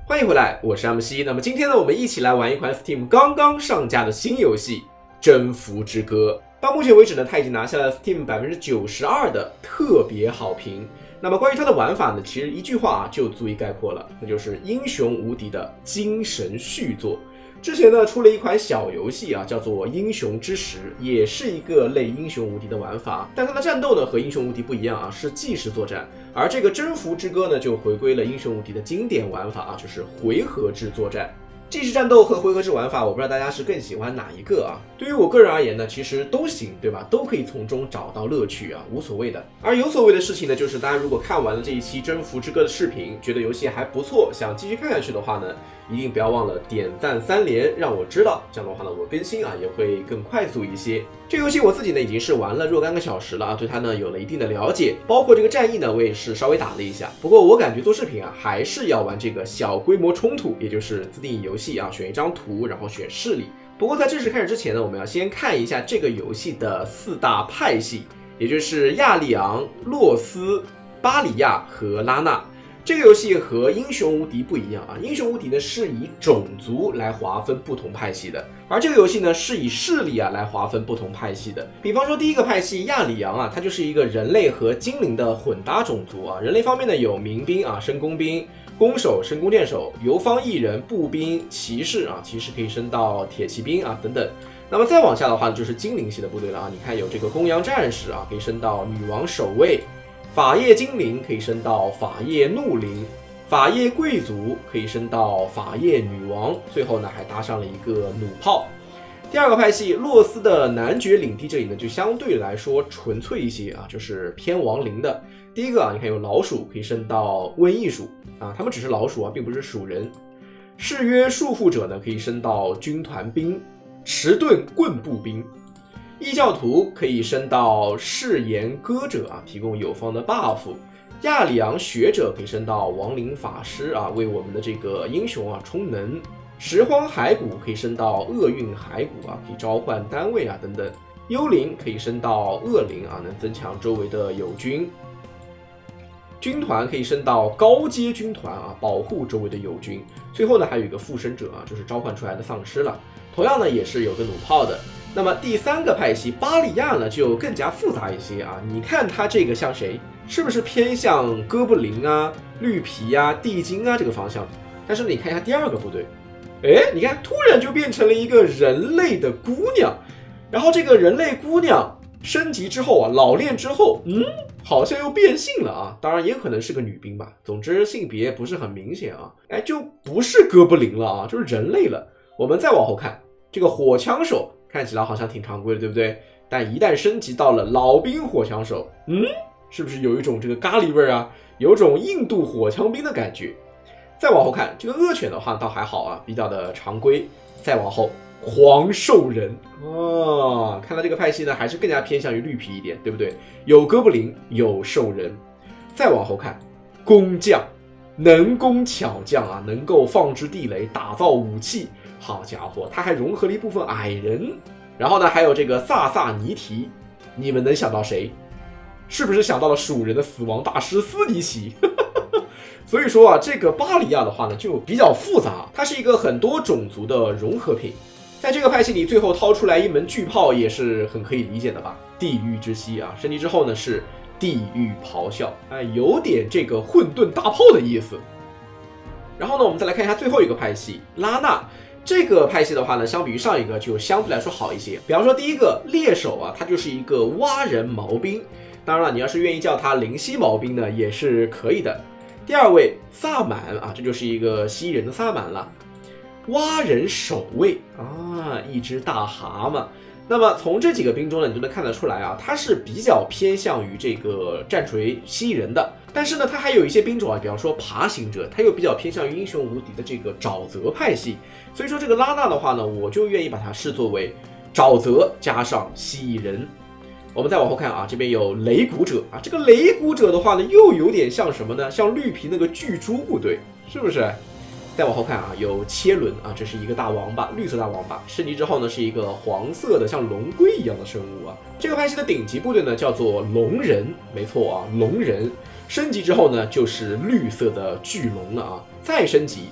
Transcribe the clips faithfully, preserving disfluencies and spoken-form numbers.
欢迎回来，我是 M C。那么今天呢，我们一起来玩一款 Steam 刚刚上架的新游戏《征服之歌》。到目前为止呢，它已经拿下了 Steam 百分之九十二的特别好评。那么关于它的玩法呢，其实一句话啊就足以概括了，那就是英雄无敌的精神续作。之前呢出了一款小游戏啊，叫做《英雄之石》，也是一个类英雄无敌的玩法，但它的战斗呢和英雄无敌不一样啊，是即时作战。而这个征服之歌呢，就回归了英雄无敌的经典玩法啊，就是回合制作战。即时战斗和回合制玩法，我不知道大家是更喜欢哪一个啊？对于我个人而言呢，其实都行，对吧？都可以从中找到乐趣啊，无所谓的。而有所谓的事情呢，就是大家如果看完了这一期征服之歌的视频，觉得游戏还不错，想继续看下去的话呢，一定不要忘了点赞三连，让我知道，这样的话呢，我更新啊也会更快速一些。这个游戏我自己呢已经是玩了若干个小时了啊，对它呢有了一定的了解，包括这个战役呢，我也是稍微打了一下。不过我感觉做视频啊，还是要玩这个小规模冲突，也就是自定义游戏啊，选一张图，然后选势力。不过在正式开始之前呢，我们要先看一下这个游戏的四大派系，也就是亚利昂、洛斯、巴里亚和拉纳。这个游戏和英雄无敌不一样啊，英雄无敌呢是以种族来划分不同派系的，而这个游戏呢是以势力啊来划分不同派系的。比方说第一个派系亚里昂啊，它就是一个人类和精灵的混搭种族啊。人类方面呢有民兵啊、深弓兵、弓手、深弓箭手、游方异人、步兵、骑士啊，骑士可以升到铁骑兵啊等等。那么再往下的话就是精灵系的部队了啊，你看有这个公羊战士啊，可以升到女王守卫。法叶精灵可以升到法叶怒灵，法叶贵族可以升到法叶女王，最后呢还搭上了一个弩炮。第二个派系洛斯的男爵领地这里呢就相对来说纯粹一些啊，就是偏亡灵的。第一个啊，你看有老鼠可以升到瘟疫鼠啊，他们只是老鼠啊，并不是鼠人。誓约束缚者呢可以升到军团兵，迟钝棍步兵。异教徒可以升到誓言歌者啊，提供友方的 buff。亚里昂学者可以升到亡灵法师啊，为我们的这个英雄啊充能。拾荒骸骨可以升到厄运骸骨啊，可以召唤单位啊等等。幽灵可以升到恶灵啊，能增强周围的友军。军团可以升到高阶军团啊，保护周围的友军。最后呢，还有一个附身者啊，就是召唤出来的丧尸了。同样呢，也是有个弩炮的。那么第三个派系巴里亚呢，就更加复杂一些啊。你看它这个像谁？是不是偏向哥布林啊、绿皮啊、地精啊这个方向？但是你看一下第二个部队，哎，你看突然就变成了一个人类的姑娘，然后这个人类姑娘升级之后啊，老练之后，嗯，好像又变性了啊。当然也可能是个女兵吧。总之性别不是很明显啊，哎，就不是哥布林了啊，就是人类了。我们再往后看，这个火枪手。看起来好像挺常规的，对不对？但一旦升级到了老兵火枪手，嗯，是不是有一种这个咖喱味啊？有种印度火枪兵的感觉。再往后看，这个恶犬的话倒还好啊，比较的常规。再往后，黄兽人啊，看到这个派系呢，还是更加偏向于绿皮一点，对不对？有哥布林，有兽人。再往后看，工匠，能工巧匠啊，能够放置地雷，打造武器。好家伙，他还融合了一部分矮人，然后呢，还有这个萨萨尼提，你们能想到谁？是不是想到了蜀人的死亡大师斯尼奇？所以说啊，这个巴里亚的话呢，就比较复杂，它是一个很多种族的融合品。在这个派系里，最后掏出来一门巨炮也是很可以理解的吧？地狱之息啊，升级之后呢是地狱咆哮，哎，有点这个混沌大炮的意思。然后呢，我们再来看一下最后一个派系拉纳。这个派系的话呢，相比于上一个就相对来说好一些。比方说第一个猎手啊，他就是一个蛙人毛兵，当然了，你要是愿意叫他灵犀毛兵呢，也是可以的。第二位萨满啊，这就是一个蜥蜴人的萨满了。蛙人守卫啊，一只大蛤蟆。那么从这几个兵中呢，你就能看得出来啊，它是比较偏向于这个战锤蜥蜴人的。但是呢，它还有一些兵种啊，比方说爬行者，它又比较偏向于英雄无敌的这个沼泽派系。所以说这个拉纳的话呢，我就愿意把它视作为沼泽加上蜥蜴人。我们再往后看啊，这边有雷骨者啊，这个雷骨者的话呢，又有点像什么呢？像绿皮那个巨猪部队，是不是？再往后看啊，有切伦啊，这是一个大王八，绿色大王八，升级之后呢是一个黄色的像龙龟一样的生物啊。这个派系的顶级部队呢叫做龙人，没错啊，龙人。升级之后呢就是绿色的巨龙了啊。再升级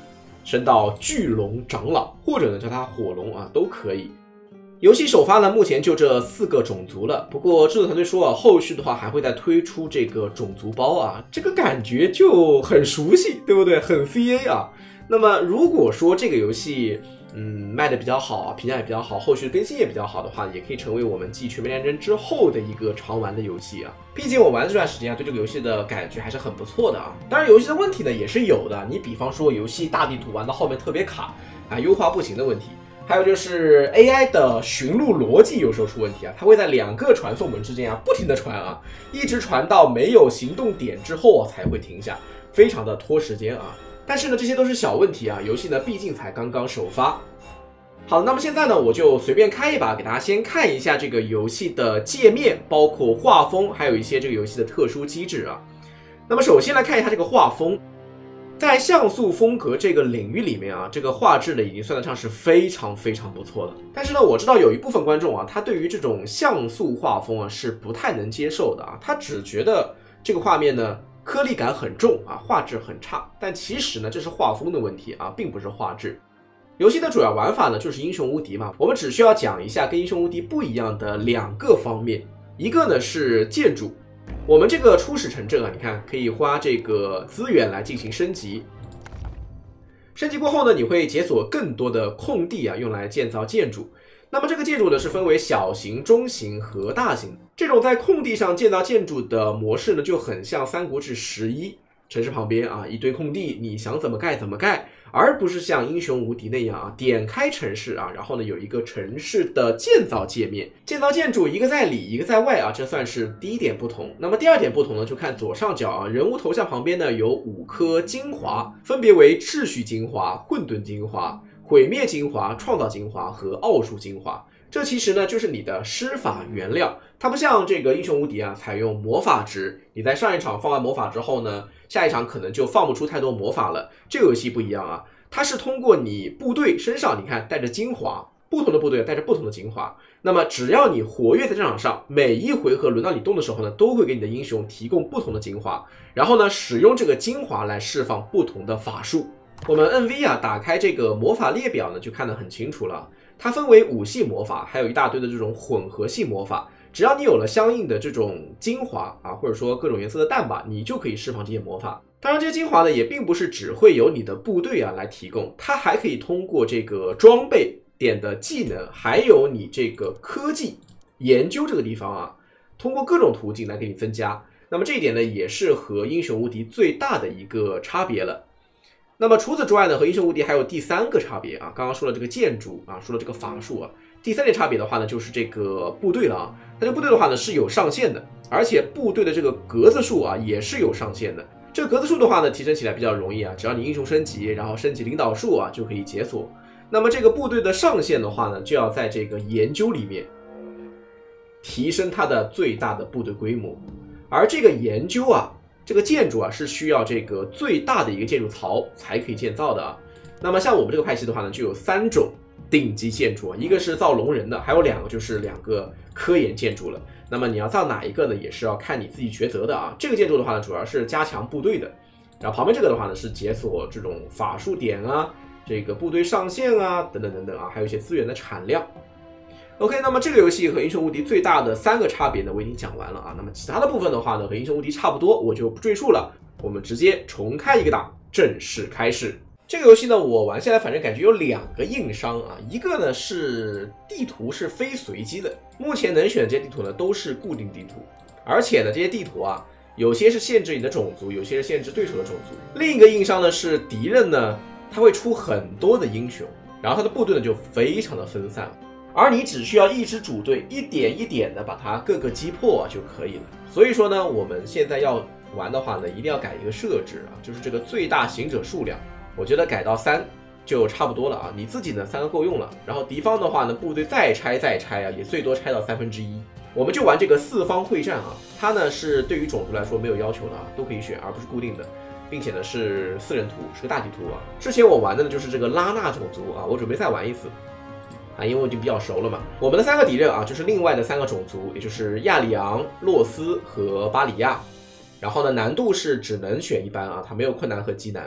升到巨龙长老，或者呢叫它火龙啊，都可以。游戏首发呢，目前就这四个种族了。不过制作团队说啊，后续的话还会再推出这个种族包啊，这个感觉就很熟悉，对不对？很 C A 啊。那么如果说这个游戏嗯卖的比较好啊，评价也比较好，后续更新也比较好的话，也可以成为我们继全面战争之后的一个常玩的游戏啊。毕竟我玩这段时间啊，对这个游戏的感觉还是很不错的啊。当然游戏的问题呢也是有的，你比方说游戏大地图玩到后面特别卡啊，优化不行的问题。还有就是 A I 的寻路逻辑有时候出问题啊，它会在两个传送门之间啊不停的传啊，一直传到没有行动点之后啊才会停下，非常的拖时间啊。但是呢，这些都是小问题啊，游戏呢毕竟才刚刚首发。好，那么现在呢，我就随便开一把，给大家先看一下这个游戏的界面，包括画风，还有一些这个游戏的特殊机制啊。那么首先来看一下这个画风。在像素风格这个领域里面啊，这个画质呢已经算得上是非常非常不错的。但是呢，我知道有一部分观众啊，他对于这种像素画风啊是不太能接受的啊，他只觉得这个画面呢颗粒感很重啊，画质很差。但其实呢，这是画风的问题啊，并不是画质。游戏的主要玩法呢就是英雄无敌嘛，我们只需要讲一下跟英雄无敌不一样的两个方面，一个呢是建筑。我们这个初始城镇啊，你看可以花这个资源来进行升级。升级过后呢，你会解锁更多的空地啊，用来建造建筑。那么这个建筑呢是分为小型、中型和大型。这种在空地上建造建筑的模式呢，就很像《三国志十一》，城市旁边啊一堆空地，你想怎么盖怎么盖。而不是像英雄无敌那样啊，点开城市啊，然后呢有一个城市的建造界面，建造建筑一个在里一个在外啊，这算是第一点不同。那么第二点不同呢，就看左上角啊，人物头像旁边呢有五颗精华，分别为秩序精华、混沌精华、毁灭精华、创造精华和奥数精华。这其实呢就是你的施法原料，它不像这个英雄无敌啊，采用魔法值。你在上一场放完魔法之后呢，下一场可能就放不出太多魔法了。这个游戏不一样啊，它是通过你部队身上，你看带着精华，不同的部队带着不同的精华。那么只要你活跃在战场上，每一回合轮到你动的时候呢，都会给你的英雄提供不同的精华，然后呢使用这个精华来释放不同的法术。我们 N V 啊打开这个魔法列表呢，就看得很清楚了。它分为五系魔法，还有一大堆的这种混合系魔法。只要你有了相应的这种精华啊，或者说各种颜色的弹吧，你就可以释放这些魔法。当然，这些精华呢也并不是只会由你的部队啊来提供，它还可以通过这个装备点的技能，还有你这个科技研究这个地方啊，通过各种途径来给你增加。那么这一点呢，也是和英雄无敌最大的一个差别了。那么除此之外呢，和英雄无敌还有第三个差别啊，刚刚说了这个建筑啊，说了这个法术啊，第三点差别的话呢，就是这个部队了啊。它这个部队的话呢是有上限的，而且部队的这个格子数啊也是有上限的。这个格子数的话呢，提升起来比较容易啊，只要你英雄升级，然后升级领导数啊，就可以解锁。那么这个部队的上限的话呢，就要在这个研究里面提升它的最大的部队规模，而这个研究啊。这个建筑啊是需要这个最大的一个建筑槽才可以建造的啊。那么像我们这个派系的话呢，就有三种顶级建筑啊，一个是造龙人的，还有两个就是两个科研建筑了。那么你要造哪一个呢，也是要看你自己抉择的啊。这个建筑的话呢，主要是加强部队的，然后旁边这个的话呢是解锁这种法术点啊，这个部队上限啊，等等等等啊，还有一些资源的产量。OK， 那么这个游戏和英雄无敌最大的三个差别呢，我已经讲完了啊。那么其他的部分的话呢，和英雄无敌差不多，我就不赘述了。我们直接重开一个档，正式开始。这个游戏呢，我玩下来反正感觉有两个硬伤啊，一个呢是地图是非随机的，目前能选的这些地图呢都是固定地图，而且呢这些地图啊，有些是限制你的种族，有些是限制对手的种族。另一个硬伤呢是敌人呢，他会出很多的英雄，然后他的部队呢就非常的分散。而你只需要一支主队一点一点的把它各个击破、啊、就可以了。所以说呢，我们现在要玩的话呢，一定要改一个设置啊，就是这个最大行者数量，我觉得改到三就差不多了啊。你自己呢三个够用了，然后敌方的话呢，部队再拆再拆啊，也最多拆到三分之一。我们就玩这个四方会战啊，它呢是对于种族来说没有要求的啊，都可以选，而不是固定的。并且呢是四人图，是个大地图啊。之前我玩的呢就是这个拉纳种族啊，我准备再玩一次。啊，因为我已经比较熟了嘛。我们的三个敌人啊，就是另外的三个种族，也就是亚里昂、洛斯和巴里亚。然后呢，难度是只能选一般啊，它没有困难和极难。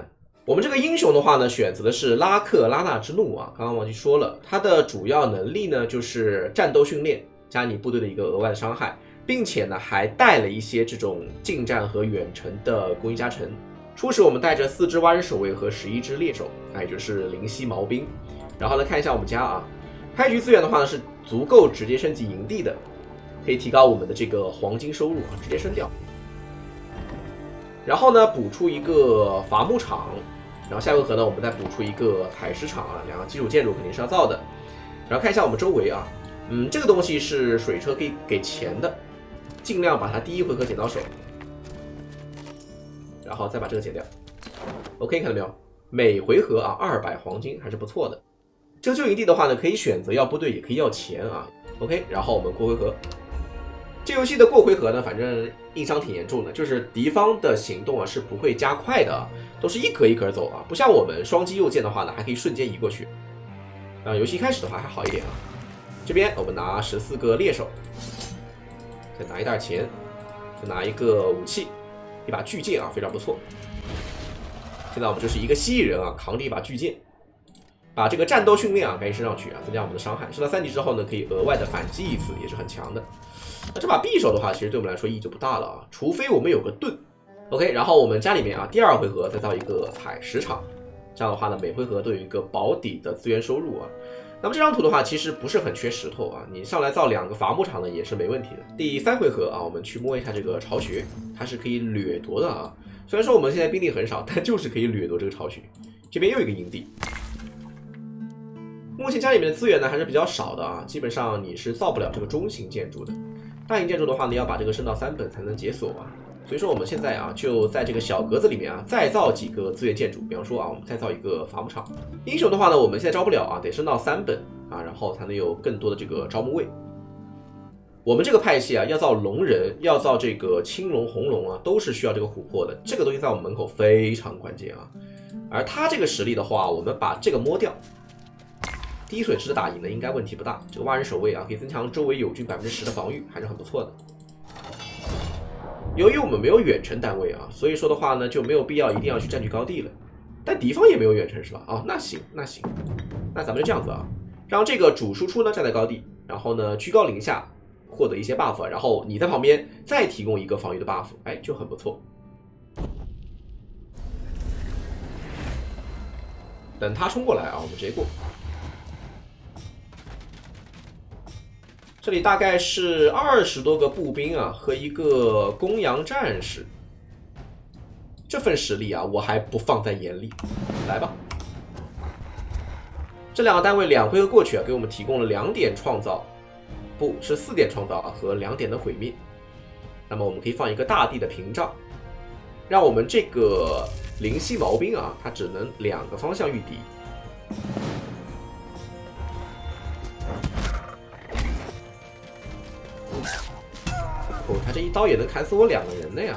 我们这个英雄的话呢，选择的是拉克拉纳之怒啊，刚刚忘记说了，他的主要能力呢就是战斗训练加你部队的一个额外的伤害，并且呢还带了一些这种近战和远程的攻击加成。初始我们带着四只蛙人守卫和十一只猎手，那也就是灵犀毛兵。然后呢看一下我们家啊，开局资源的话呢是足够直接升级营地的，可以提高我们的这个黄金收入啊，直接升掉。然后呢补出一个伐木场，然后下回合呢我们再补出一个采石场啊，两个基础建筑肯定是要造的。然后看一下我们周围啊，嗯，这个东西是水车可以给钱的，尽量把它第一回合捡到手。然后再把这个剪掉 ，OK， 看到没有？每回合啊二百黄金还是不错的。这个旧营地的话呢，可以选择要部队，也可以要钱啊。OK， 然后我们过回合。这游戏的过回合呢，反正硬伤挺严重的，就是敌方的行动啊是不会加快的，都是一格一格走啊，不像我们双击右键的话呢，还可以瞬间移过去。啊，游戏开始的话还好一点啊。这边我们拿十四个猎手，再拿一袋钱，再拿一个武器。一把巨剑啊，非常不错。现在我们就是一个蜥蜴人啊，扛着一把巨剑，把这个战斗训练啊赶紧升上去啊，增加我们的伤害。升到三级之后呢，可以额外的反击一次，也是很强的。那这把匕首的话，其实对我们来说意义就不大了啊，除非我们有个盾。OK， 然后我们家里面啊，第二回合再造一个采石场，这样的话呢，每回合都有一个保底的资源收入啊。那么这张图的话，其实不是很缺石头啊，你上来造两个伐木场呢也是没问题的。第三回合啊，我们去摸一下这个巢穴，它是可以掠夺的啊。虽然说我们现在兵力很少，但就是可以掠夺这个巢穴。这边又一个营地。目前家里面的资源呢还是比较少的啊，基本上你是造不了这个中型建筑的。大型建筑的话呢，要把这个升到三本才能解锁啊。所以说我们现在啊，就在这个小格子里面啊，再造几个资源建筑。比方说啊，我们再造一个伐木场。英雄的话呢，我们现在招不了啊，得升到三本啊，然后才能有更多的这个招募位。我们这个派系啊，要造龙人，要造这个青龙、红龙啊，都是需要这个琥珀的。这个东西在我们门口非常关键啊。而他这个实力的话，我们把这个摸掉，低损失的打赢呢，应该问题不大。这个蛙人守卫啊，可以增强周围友军百分之十的防御，还是很不错的。由于我们没有远程单位啊，所以说的话呢，就没有必要一定要去占据高地了。但敌方也没有远程是吧？哦，那行那行，那咱们就这样子啊，让这个主输出呢站在高地，然后呢居高临下获得一些 buff， 然后你在旁边再提供一个防御的 buff， 哎，就很不错。等他冲过来啊，我们直接过。这里大概是二十多个步兵啊和一个公羊战士，这份实力啊我还不放在眼里。来吧，这两个单位两回合过去啊，给我们提供了两点创造，不是四点创造啊和两点的毁灭。那么我们可以放一个大地的屏障，让我们这个灵犀毛兵啊，它只能两个方向御敌。哦，他这一刀也能砍死我两个人的呀！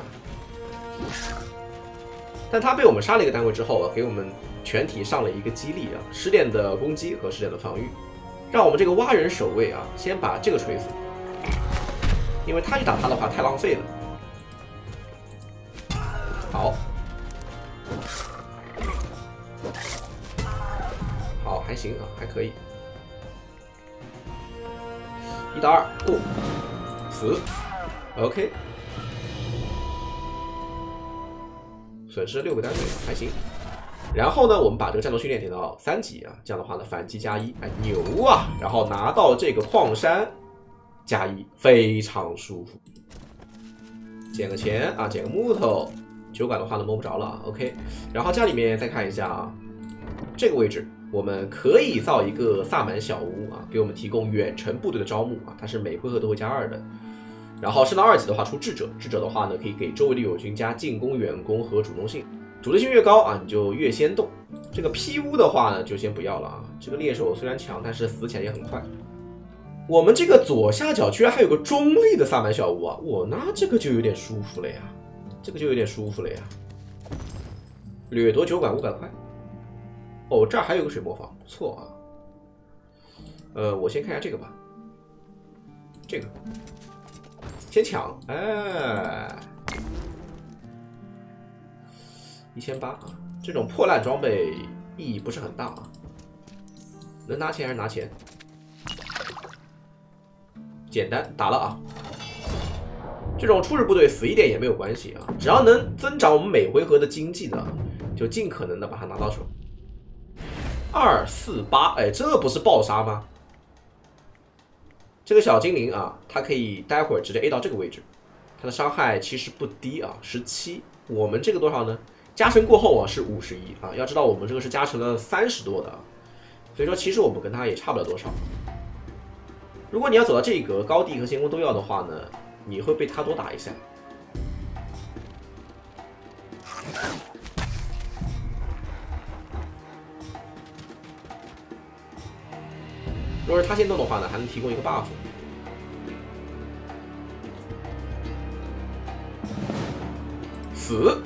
但他被我们杀了一个单位之后啊，给我们全体上了一个激励啊，十点的攻击和十点的防御，让我们这个蛙人守卫啊，先把这个锤死，因为他去打他的话太浪费了。好，好，还行啊，还可以。一打二过，死。OK， 损失六个单位还行。然后呢，我们把这个战斗训练点到三级啊，这样的话呢，反击加一，哎，牛啊！然后拿到这个矿山加一，非常舒服。捡个钱啊，捡个木头，酒馆的话呢摸不着了 ，OK。然后家里面再看一下啊，这个位置我们可以造一个萨满小屋啊，给我们提供远程部队的招募啊，它是每回合都会加二的。然后升到二级的话出智者，智者的话呢可以给周围的友军加进攻、远攻和主动性，主动性越高啊你就越先动。这个劈屋的话呢就先不要了啊，这个猎手虽然强，但是死起来也很快。我们这个左下角居然还有个中立的萨满小屋啊，我那这个就有点舒服了呀，这个就有点舒服了呀。掠夺酒馆五百块，哦这儿还有个水磨坊，不错啊。呃，我先看一下这个吧，这个。先抢，哎，一千八啊！ 这种破烂装备意义不是很大啊。能拿钱还是拿钱？简单打了啊！这种初始部队死一点也没有关系啊，只要能增长我们每回合的经济的，就尽可能的把它拿到手。二四八，哎，这不是暴杀吗？这个小精灵啊，它可以待会儿直接 A 到这个位置，它的伤害其实不低啊，十七。我们这个多少呢？加成过后啊是五十一啊，要知道我们这个是加成了三十多的啊，所以说其实我们跟它也差不了多少。如果你要走到这一格，高地和先锋都要的话呢，你会被他多打一下。如果是他先动的话呢，还能提供一个 buff。死。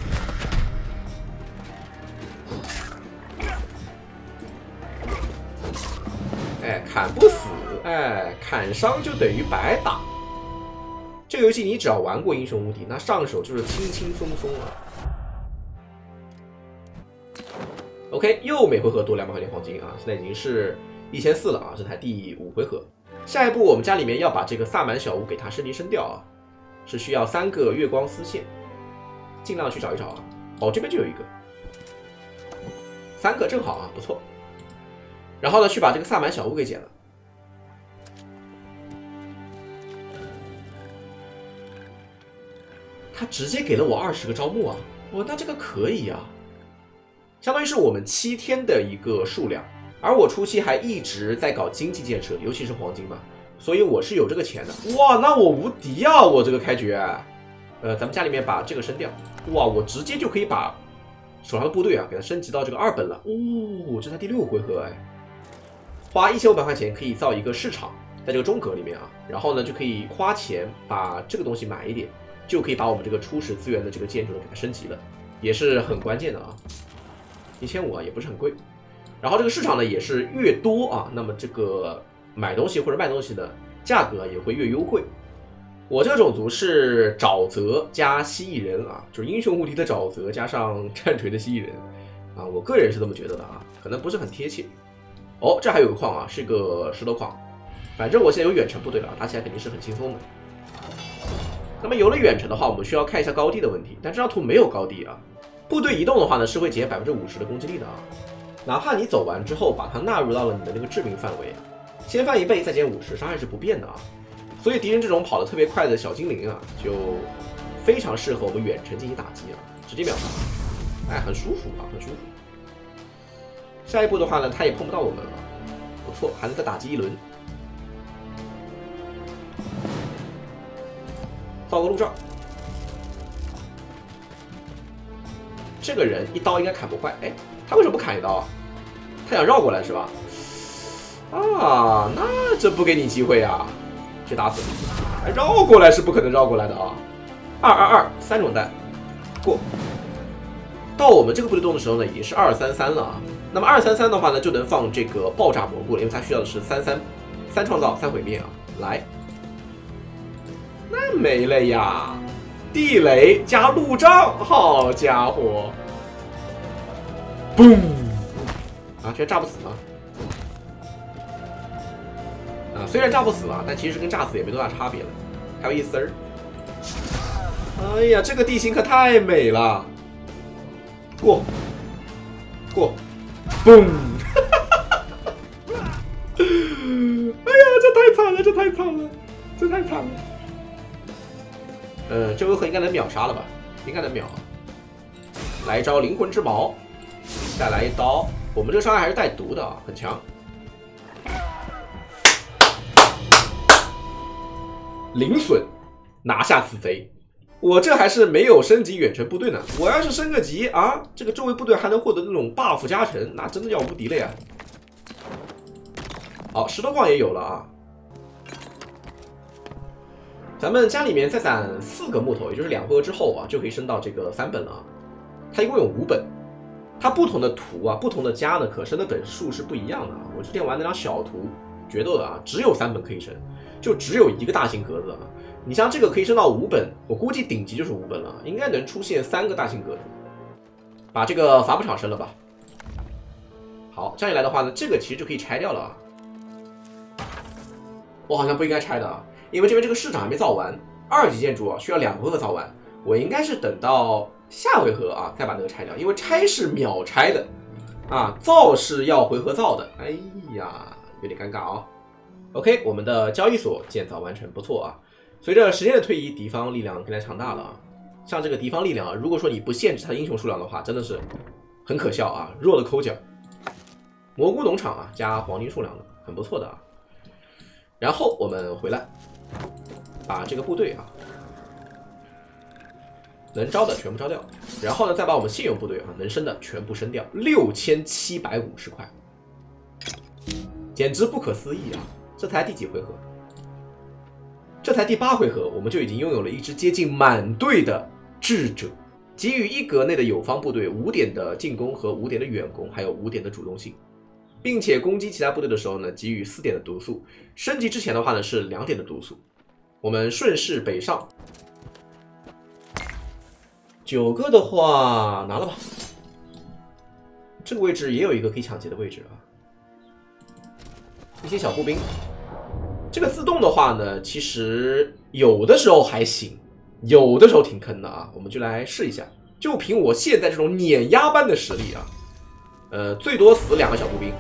哎，砍不死，哎，砍伤就等于白打。这个游戏你只要玩过英雄无敌，那上手就是轻轻松松啊。OK， 又每回合多两百块钱黄金啊，现在已经是一千四了啊，这才第五回合。下一步我们家里面要把这个萨满小屋给它升级升掉啊，是需要三个月光丝线，尽量去找一找啊。哦，这边就有一个，三个正好啊，不错。然后呢，去把这个萨满小屋给捡了。他直接给了我二十个招募啊，哇，那这个可以啊，相当于是我们七天的一个数量。而我初期还一直在搞经济建设，尤其是黄金嘛，所以我是有这个钱的。哇，那我无敌啊！我这个开局，呃，咱们家里面把这个升掉，哇，我直接就可以把手上的部队啊给它升级到这个二本了。哦，这才第六回合哎。花一千五百块钱可以造一个市场，在这个中格里面啊，然后呢就可以花钱把这个东西买一点，就可以把我们这个初始资源的这个建筑给它升级了，也是很关键的啊。一千五啊，也不是很贵。然后这个市场呢也是越多啊，那么这个买东西或者卖东西的价格也会越优惠。我这个种族是沼泽加蜥蜴人啊，就是英雄无敌的沼泽加上战锤的蜥蜴人啊，我个人是这么觉得的啊，可能不是很贴切。哦，这还有个矿啊，是个石头矿。反正我现在有远程部队了，打起来肯定是很轻松的。那么有了远程的话，我们需要看一下高地的问题，但这张图没有高地啊。部队移动的话呢，是会减百分之五十的攻击力的啊。哪怕你走完之后把它纳入到了你的那个致命范围啊，先翻一倍再减五十，伤害是不变的啊。所以敌人这种跑得特别快的小精灵啊，就非常适合我们远程进行打击啊，直接秒杀，哎，很舒服啊，很舒服。下一步的话呢，他也碰不到我们了，不错，还能再打击一轮。造个路障，这个人一刀应该砍不坏，哎，他为什么不砍一刀啊？他想绕过来是吧？啊，那这不给你机会啊，去打死你！绕过来是不可能绕过来的啊！二二二三种弹过，到我们这个部队动的时候呢，已经是二三三了啊。那么二三三的话呢，就能放这个爆炸蘑菇了，因为它需要的是三三三创造三毁灭啊。来，那没了呀，地雷加路障，好家伙！嘣！啊，居然炸不死吗？啊，虽然炸不死了，但其实跟炸死也没多大差别了，还有一丝儿。哎呀，这个地形可太美了！过，过。嘣！哎呀，这太惨了，这太惨了，这太惨了。呃，这回合应该能秒杀了吧？应该能秒。来一招灵魂之矛，再来一刀。我们这个伤害还是带毒的啊，很强。零损，拿下此贼。我这还是没有升级远程部队呢，我要是升个级啊，这个周围部队还能获得那种 buff 加成，那真的要无敌了呀！好，石头矿也有了啊。咱们家里面再攒四个木头，也就是两回合之后啊，就可以升到这个三本了啊。它一共有五本，它不同的图啊，不同的家呢，可升的本数是不一样的啊。我之前玩那张小图决斗的啊，只有三本可以升，就只有一个大型格子啊。你像这个可以升到五本，我估计顶级就是五本了，应该能出现三个大型格子。 把这个伐木场升了吧。好，这样一来的话呢，这个其实就可以拆掉了啊。我好像不应该拆的啊，因为这边这个市场还没造完，二级建筑啊需要两个回合造完，我应该是等到下回合啊再把那个拆掉，因为拆是秒拆的啊，造是要回合造的。哎呀，有点尴尬啊。OK， 我们的交易所建造完成，不错啊。随着时间的推移，敌方力量更加强大了啊。像这个敌方力量啊，如果说你不限制它的英雄数量的话，真的是很可笑啊，弱的抠脚。蘑菇农场啊，加黄金数量的，很不错的啊。然后我们回来，把这个部队啊，能招的全部招掉，然后呢，再把我们现有部队啊能升的全部升掉，六千七百五十块，简直不可思议啊！这才第几回合？这才第八回合，我们就已经拥有了一支接近满队的智者，给予一格内的友方部队五点的进攻和五点的远攻，还有五点的主动性。并且攻击其他部队的时候呢，给予四点的毒素。升级之前的话呢，是两点的毒素。我们顺势北上，九个的话拿了吧。这个位置也有一个可以抢劫的位置啊。一些小步兵，这个自动的话呢，其实有的时候还行，有的时候挺坑的啊。我们就来试一下，就凭我现在这种碾压般的实力啊。呃，最多死两个小步兵。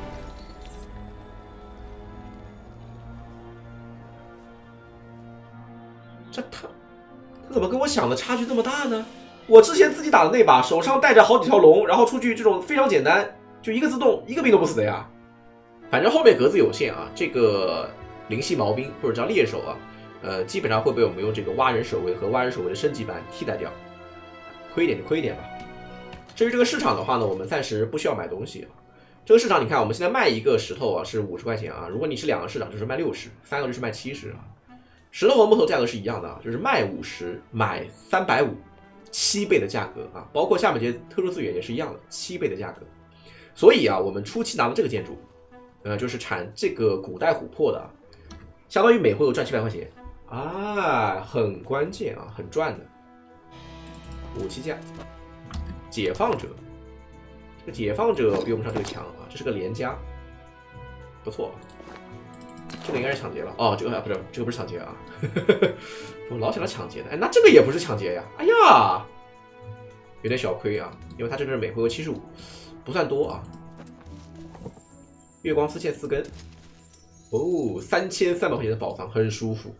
这他他怎么跟我想的差距这么大呢？我之前自己打的那把，手上带着好几条龙，然后出去这种非常简单，就一个自动，一个兵都不死的呀。反正后面格子有限啊，这个灵犀毛兵或者叫猎手啊，呃，基本上会被我们用这个蛙人守卫和蛙人守卫的升级版替代掉。亏一点就亏一点吧。至于这个市场的话呢，我们暂时不需要买东西啊。这个市场你看，我们现在卖一个石头啊是五十块钱啊，如果你是两个市场就是卖六十，三个就是卖七十啊。石头和木头价格是一样的啊，就是卖五十买三百五，七倍的价格啊，包括下面这些特殊资源也是一样的，七倍的价格。所以啊，我们初期拿的这个建筑，呃，就是产这个古代琥珀的，相当于每回合赚七百块钱啊，很关键啊，很赚的。武器价。解放者，这个解放者比我们上这个强啊，这是个连加，不错。这个应该是抢劫了哦，这个啊不是，这个不是抢劫啊，我老想到抢劫的，哎，那这个也不是抢劫呀，哎呀，有点小亏啊，因为它这个是每回合七十五，不算多啊。月光丝线四根，哦，三千三百块钱的宝藏，很舒服。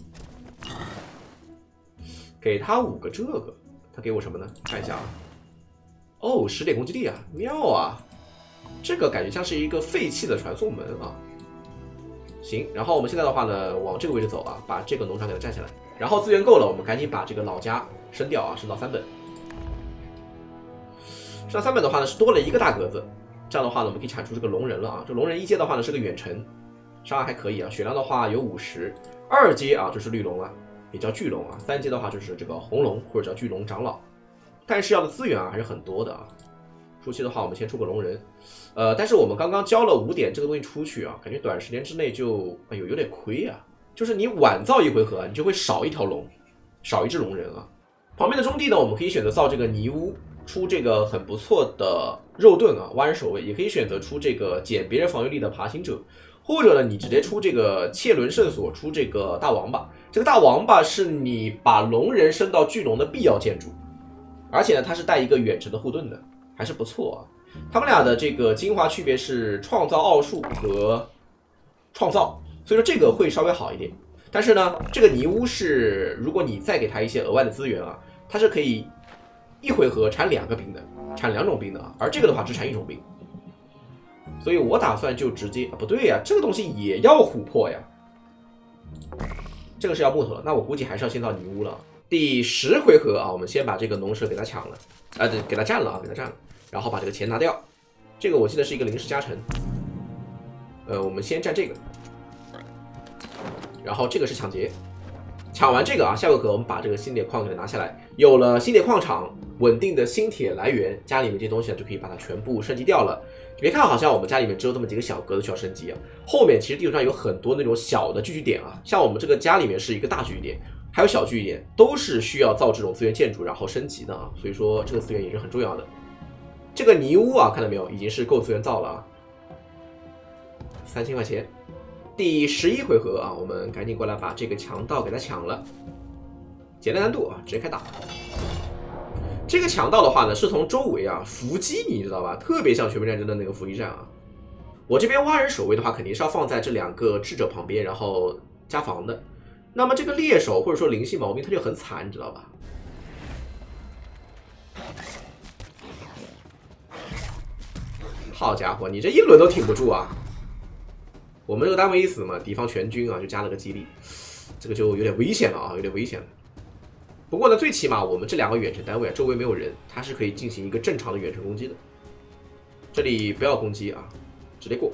给他五个这个，他给我什么呢？看一下啊。哦，十点攻击力啊，妙啊！这个感觉像是一个废弃的传送门啊。行，然后我们现在的话呢，往这个位置走啊，把这个农场给它占下来。然后资源够了，我们赶紧把这个老家升掉啊，升到三本。升到三本的话呢，是多了一个大格子。这样的话呢，我们可以产出这个龙人了啊。这龙人一阶的话呢是个远程，伤害还可以啊，血量的话有五十。二阶啊就是绿龙了，也叫巨龙啊。三阶的话就是这个红龙或者叫巨龙长老。但是要的资源啊还是很多的啊。初期的话，我们先出个龙人，呃，但是我们刚刚交了五点这个东西出去啊，感觉短时间之内就哎呦有点亏啊。就是你晚造一回合啊，你就会少一条龙，少一只龙人啊。旁边的中地呢，我们可以选择造这个泥屋，出这个很不错的肉盾啊，蛙人守卫，也可以选择出这个减别人防御力的爬行者，或者呢，你直接出这个切伦圣所，出这个大王八。这个大王八是你把龙人升到巨龙的必要建筑。而且呢，它是带一个远程的护盾的，还是不错啊。他们俩的这个精华区别是创造奥数和创造，所以说这个会稍微好一点。但是呢，这个泥屋是，如果你再给他一些额外的资源啊，它是可以一回合产两个兵的，产两种兵的啊。而这个的话只产一种兵，所以我打算就直接啊，不对呀，这个东西也要琥珀呀，这个是要木头了，那我估计还是要先造泥屋了。第十回合啊，我们先把这个农舍给他抢了，啊，对，给他占了啊，给他占了，然后把这个钱拿掉。这个我记得是一个临时加成，呃，我们先占这个，然后这个是抢劫，抢完这个啊，下回合我们把这个新铁矿给它拿下来，有了新铁矿场，稳定的新铁来源，家里面这些东西呢就可以把它全部升级掉了。别看好像我们家里面只有这么几个小格子需要升级啊，后面其实地图上有很多那种小的聚居点啊，像我们这个家里面是一个大聚居点。还有小聚一点，都是需要造这种资源建筑，然后升级的啊，所以说这个资源也是很重要的。 这个泥屋啊，看到没有，已经是够资源造了啊，三千块钱。第十一回合啊，我们赶紧过来把这个强盗给他抢了，简单难度啊，直接开打。这个强盗的话呢，是从周围啊伏击，你知道吧？特别像全面战争的那个伏击战啊。我这边挖人守卫的话，肯定是要放在这两个智者旁边，然后加防的。那么这个猎手或者说灵犀毛兵，他就很惨，你知道吧？好家伙，你这一轮都挺不住啊！我们这个单位一死嘛，敌方全军啊就加了个激励，这个就有点危险了啊，有点危险了。不过呢，最起码我们这两个远程单位啊，周围没有人，它是可以进行一个正常的远程攻击的。这里不要攻击啊，直接过。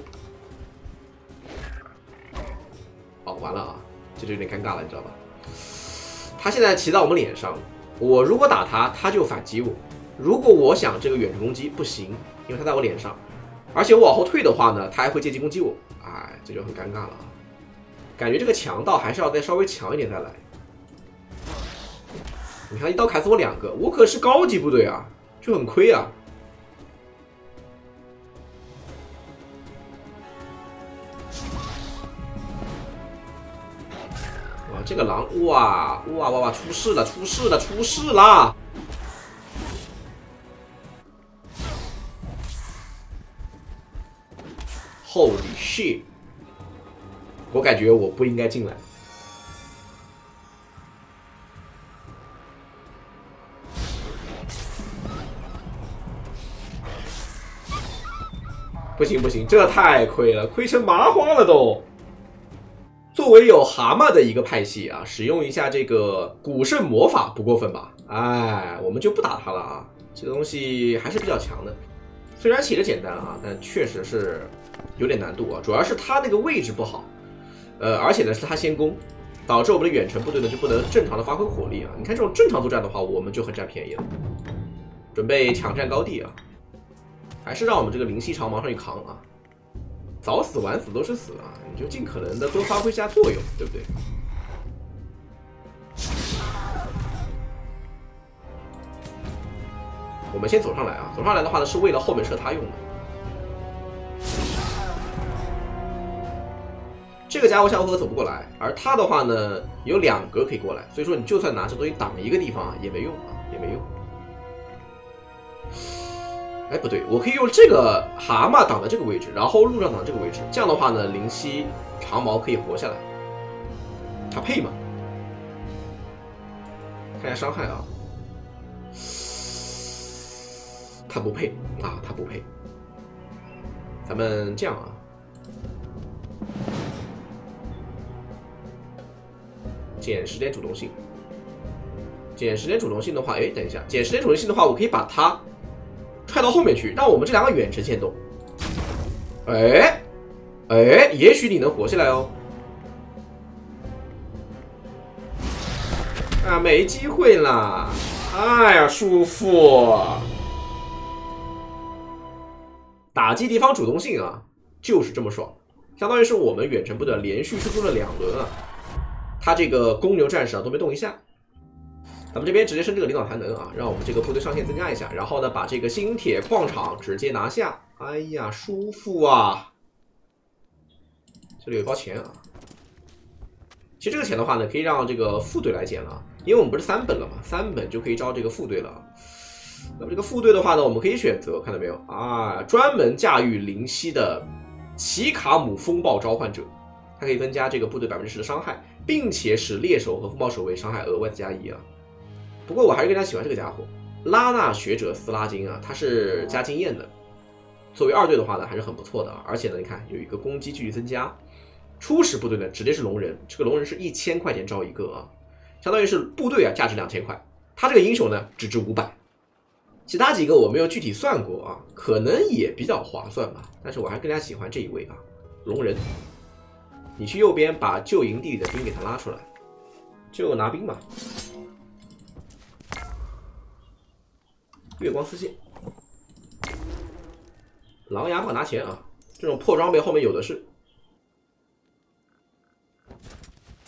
哦，完了啊，这就有点尴尬了，你知道吧？他现在骑到我们脸上，我如果打他，他就反击我；如果我想这个远程攻击，不行，因为他在我脸上，而且我往后退的话呢，他还会借机攻击我。哎，这就很尴尬了啊！感觉这个强盗还是要再稍微强一点再来。你看，一刀砍死我两个，我可是高级部队啊，就很亏啊。哇，这个狼，哇哇哇哇，出事了，出事了，出事了！Holy shit！ 我感觉我不应该进来。不行不行，这太亏了，亏成麻花了都。作为有蛤蟆的一个派系啊，使用一下这个古圣魔法不过分吧？哎，我们就不打他了啊，这个东西还是比较强的。虽然写的简单啊，但确实是有点难度啊，主要是他那个位置不好，呃，而且呢是他先攻，导致我们的远程部队呢就不能正常的发挥火力啊。你看这种正常作战的话，我们就很占便宜了。准备抢占高地啊，还是让我们这个灵犀长矛上去扛啊，早死晚死都是死啊，你就尽可能的多发挥一下作用，对不对？我们先走上来啊，走上来的话呢，是为了后面射他用的。这个家伙下回合走不过来，而他的话呢，有两格可以过来，所以说你就算拿这东西挡一个地方啊，也没用啊，也没用。哎，不对，我可以用这个蛤蟆挡在这个位置，然后路上挡这个位置，这样的话呢，灵犀长矛可以活下来。他配吗？看一下伤害啊。他不配啊，他不配。咱们这样啊，减十点主动性。减十点主动性的话，哎，等一下，减十点主动性的话，我可以把它踹到后面去，让我们这两个远程先动。哎，哎，也许你能活下来哦。啊，没机会啦！哎呀，舒服。打击敌方主动性啊，就是这么爽，相当于是我们远程部队连续输出了两轮啊，他这个公牛战士啊都没动一下。咱们这边直接升这个领导才能啊，让我们这个部队上限增加一下，然后呢把这个新铁矿场直接拿下。哎呀，舒服啊！这里有一包钱啊，其实这个钱的话呢，可以让这个副队来捡了，因为我们不是三本了嘛，三本就可以招这个副队了。那么这个副队的话呢，我们可以选择，看到没有啊？专门驾驭灵犀的奇卡姆风暴召唤者，它可以增加这个部队百分之十的伤害，并且使猎手和风暴守卫伤害额外的加一啊。不过我还是更加喜欢这个家伙，拉纳学者斯拉金啊，他是加经验的。作为二队的话呢，还是很不错的啊。而且呢，你看有一个攻击距离增加。初始部队呢，直接是龙人，这个龙人是一千块钱招一个啊，相当于是部队啊价值两千块，他这个英雄呢只值五百。其他几个我没有具体算过啊，可能也比较划算吧，但是我还更加喜欢这一位啊，龙人。你去右边把旧营地里的兵给他拉出来，就拿兵吧。月光丝线，狼牙棒拿钱啊，这种破装备后面有的是。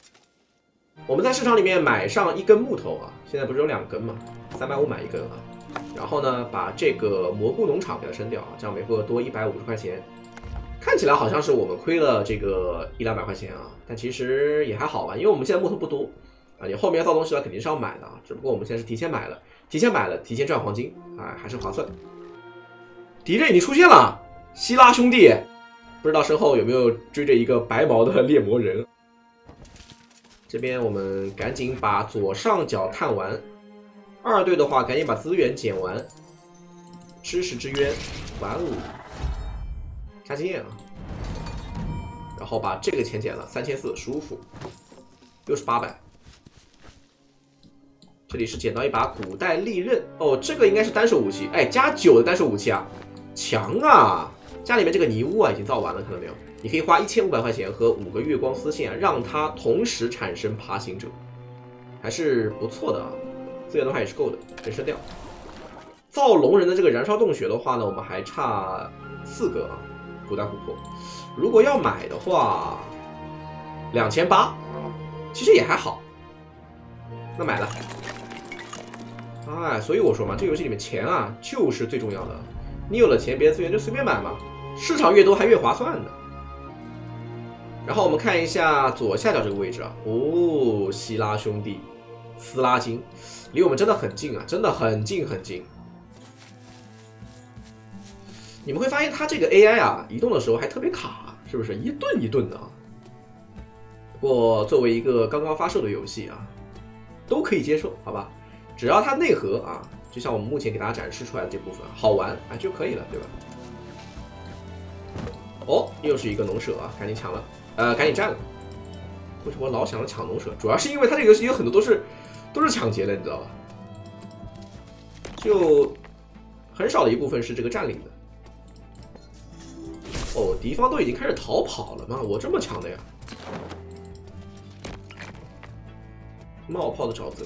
我们在市场里面买上一根木头啊，现在不是有两根吗？三百五买一根啊。 然后呢，把这个蘑菇农场给它升掉，这样每回合多一百五十块钱。看起来好像是我们亏了这个一两百块钱啊，但其实也还好吧，因为我们现在木头不多啊，你后面要造东西的话肯定是要买的啊，只不过我们现在是提前买了，提前买了，提前赚黄金啊，还是划算。敌人已经出现了，希拉兄弟，不知道身后有没有追着一个白毛的猎魔人。这边我们赶紧把左上角探完，二队的话赶紧把资源捡完。知识之渊，哇哦，加经验啊！然后把这个钱捡了，三千四，舒服，又是八百。这里是捡到一把古代利刃哦，这个应该是单手武器，哎，加九的单手武器啊，强啊！家里面这个泥屋啊已经造完了，看到没有？你可以花一千五百块钱和五个月光丝线、啊，让它同时产生爬行者，还是不错的啊。资源的话也是够的，可以升掉。造龙人的这个燃烧洞穴的话呢，我们还差四个啊，古代琥珀。如果要买的话，两千八，其实也还好。那买了。哎，所以我说嘛，这个游戏里面钱啊就是最重要的。你有了钱，别的资源就随便买嘛，市场越多还越划算的。然后我们看一下左下角这个位置啊，哦，希拉兄弟，斯拉金，离我们真的很近啊，真的很近很近。你们会发现它这个 A I 啊，移动的时候还特别卡，是不是一顿一顿的啊？不过作为一个刚刚发售的游戏啊，都可以接受，好吧？只要它内核啊，就像我们目前给大家展示出来的这部分好玩啊就可以了，对吧？哦，又是一个农舍啊，赶紧抢了，呃，赶紧占了。为什么我老想着抢农舍？主要是因为它这个游戏有很多都是都是抢劫的，你知道吧？就很少的一部分是这个占领的。哦，敌方都已经开始逃跑了吗？我这么强的呀？冒泡的沼泽。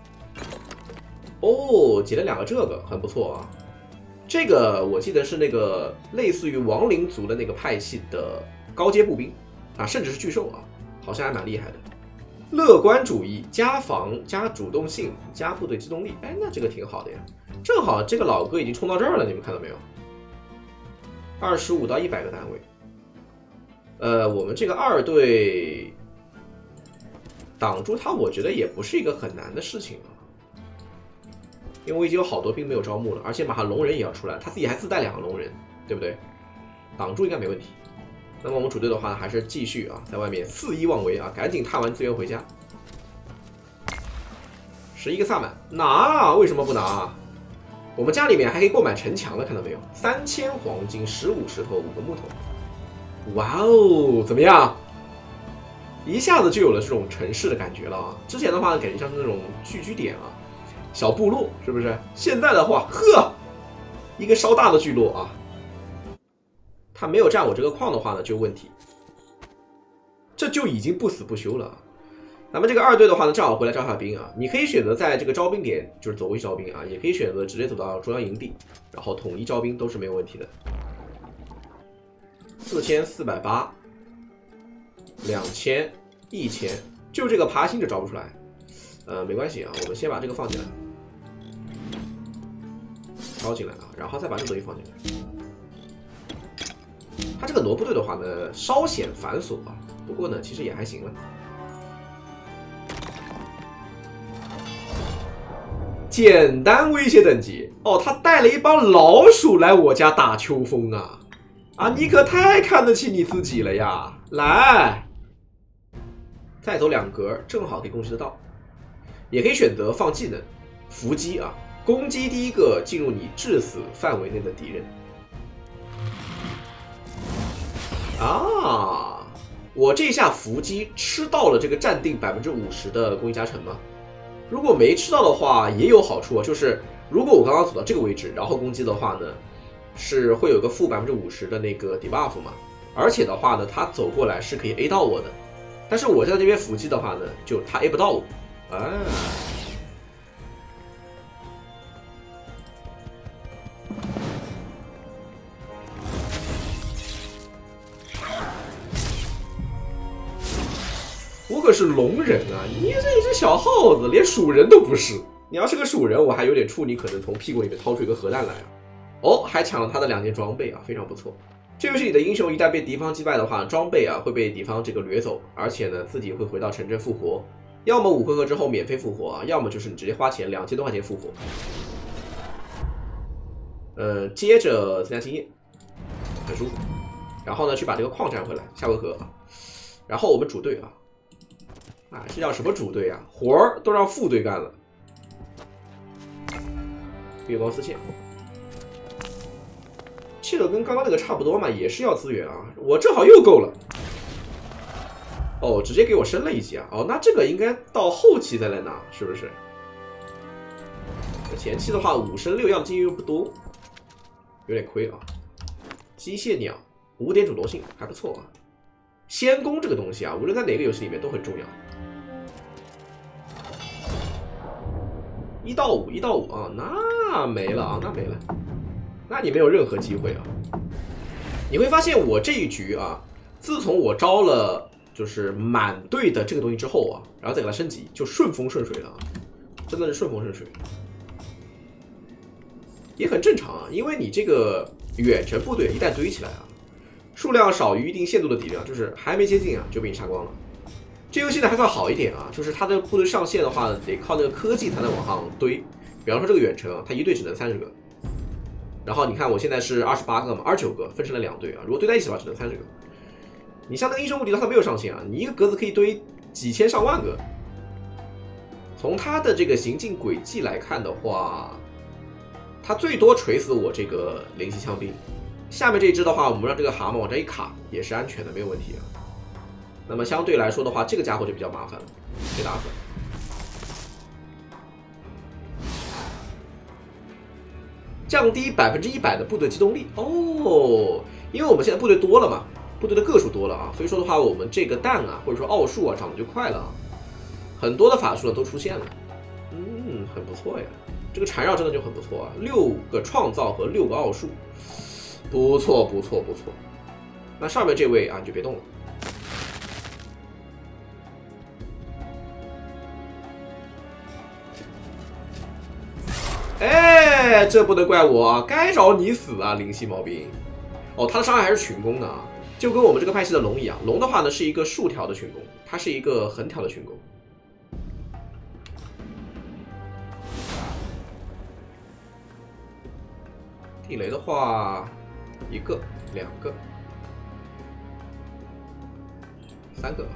哦，捡了两个这个，很不错啊。这个我记得是那个类似于亡灵族的那个派系的高阶步兵啊，甚至是巨兽啊，好像还蛮厉害的。乐观主义加防加主动性加部队机动力，哎，那这个挺好的呀。正好这个老哥已经冲到这儿了，你们看到没有？二十五到一百个单位。呃，我们这个二队挡住他，我觉得也不是一个很难的事情啊。因为我已经有好多兵没有招募了，而且马上龙人也要出来，他自己还自带两个龙人，对不对？挡住应该没问题。那么我们主队的话，还是继续啊，在外面肆意妄为啊，赶紧探完资源回家。十一个萨满拿，为什么不拿？我们家里面还可以购买城墙了，看到没有？三千黄金，十五石头，五个木头。哇哦，怎么样？一下子就有了这种城市的感觉了啊！之前的话，感觉像是那种聚居点啊。小部落是不是？现在的话，呵，一个稍大的聚落啊，他没有占我这个矿的话呢，就有问题。这就已经不死不休了。咱们这个二队的话呢，正好回来招下兵啊。你可以选择在这个招兵点就是走过去招兵啊，也可以选择直接走到中央营地，然后统一招兵都是没有问题的。四千四百八，两千，一千，就这个爬行者招不出来。呃，没关系啊，我们先把这个放进来，招进来啊，然后再把这个东西放进来。它这个挪部队的话呢，稍显繁琐啊，不过呢，其实也还行了。简单威胁等级哦，他带了一帮老鼠来我家打秋风啊！啊，你可太看得起你自己了呀！来，再走两格，正好可以攻击得到。也可以选择放技能，伏击啊，攻击第一个进入你致死范围内的敌人。啊，我这下伏击吃到了这个暂定百分之五十的攻击加成吗？如果没吃到的话，也有好处啊，就是如果我刚刚走到这个位置，然后攻击的话呢，是会有个负百分之五十的那个 debuff 嘛，而且的话呢，他走过来是可以 A 到我的，但是我在这边伏击的话呢，就他 A 不到我。啊，我可是龙人啊！你这一只小耗子，连鼠人都不是。 你要是个蜀人，我还有点怵你可能从屁股里面掏出一个核弹来啊。哦，还抢了他的两件装备啊，非常不错。这游戏里的英雄一旦被敌方击败的话，装备啊会被敌方这个掠走，而且呢自己会回到城镇复活，要么五回合之后免费复活啊，要么就是你直接花钱两千多块钱复活。呃，接着增加经验，很舒服。然后呢去把这个矿占回来，下回合啊。然后我们主队啊，啊这叫什么主队啊？活儿都让副队干了。月光丝线。气流跟刚刚那个差不多嘛，也是要资源啊，我正好又够了。哦，直接给我升了一级啊！哦，那这个应该到后期再来拿，是不是？前期的话五升六要的经验又不多，有点亏啊。机械鸟五点主动性还不错啊。仙弓这个东西啊，无论在哪个游戏里面都很重要。一到五，一到五啊，那没了啊，那没了。那你没有任何机会啊！你会发现我这一局啊，自从我招了就是满队的这个东西之后啊，然后再给它升级，就顺风顺水了啊，真的是顺风顺水，也很正常啊。因为你这个远程部队一旦堆起来啊，数量少于一定限度的敌人，就是还没接近啊就被你杀光了。这游戏呢还算好一点啊，就是它的部队上线的话，得靠那个科技才能往上堆。比方说这个远程啊，它一队只能三十个。然后你看，我现在是二十八个嘛，二十九个分成了两队啊。如果堆在一起的话，只能三十个。你像那个英雄无敌，它没有上限啊，你一个格子可以堆几千上万个。从它的这个行进轨迹来看的话，它最多锤死我这个灵犀枪兵。下面这一只的话，我们让这个蛤蟆往这一卡，也是安全的，没有问题啊。那么相对来说的话，这个家伙就比较麻烦了，被打死。降低百分之一百的部队机动力哦，因为我们现在部队多了嘛，部队的个数多了啊，所以说的话，我们这个弹啊，或者说奥数啊，长得就快了啊，很多的法术呢都出现了，嗯，很不错呀，这个缠绕真的就很不错啊，六个创造和六个奥数，不错不错不错。那上面这位啊，你就别动了。哎，这不能怪我啊，该找你死啊，灵犀毛兵。哦，他的伤害还是群攻的啊，就跟我们这个派系的龙一样。龙的话呢是一个竖条的群攻，它是一个横条的群攻。地雷的话，一个、两个、三个。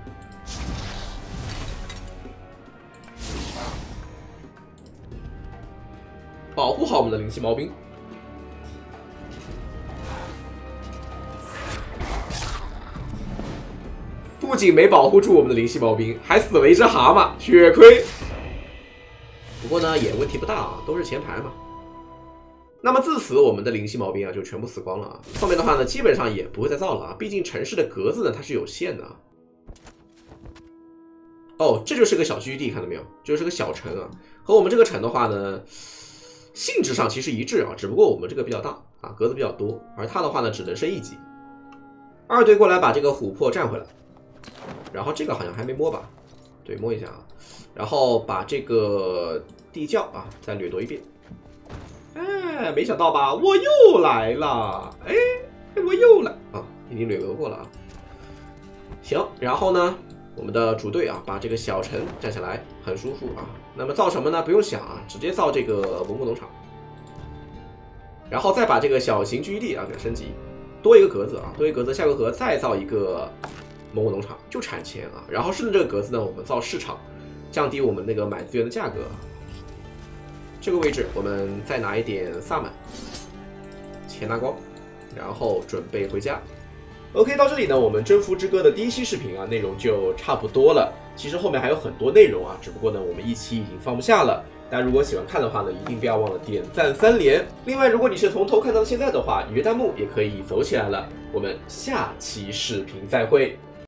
保护好我们的灵犀毛兵。不仅没保护住我们的灵犀毛兵，还死了一只蛤蟆，血亏。不过呢，也问题不大啊，都是前排嘛。那么自此，我们的灵犀毛兵啊就全部死光了啊。后面的话呢，基本上也不会再造了啊，毕竟城市的格子呢它是有限的啊。哦，这就是个小聚地，看到没有？这就是个小城啊。和我们这个城的话呢，性质上其实一致啊，只不过我们这个比较大啊，格子比较多，而它的话呢只能升一级。二队过来把这个琥珀占回来，然后这个好像还没摸吧？对，摸一下啊，然后把这个地窖啊再掠夺一遍。哎，没想到吧，我又来了！哎，我又来啊，已经掠夺过了啊。行，然后呢，我们的主队啊把这个小城占下来，很舒服啊。那么造什么呢？不用想啊，直接造这个文物农场，然后再把这个小型聚居地啊给它升级，多一个格子啊，多一个格子，下个格再造一个文物农场，就产钱啊。然后顺着这个格子呢，我们造市场，降低我们那个买资源的价格。这个位置我们再拿一点萨满，钱拿光，然后准备回家。OK， 到这里呢，我们征服之歌的第一期视频啊，内容就差不多了。其实后面还有很多内容啊，只不过呢，我们一期已经放不下了。大家如果喜欢看的话呢，一定不要忘了点赞三连。另外，如果你是从头看到现在的话，你的弹幕也可以走起来了。我们下期视频再会。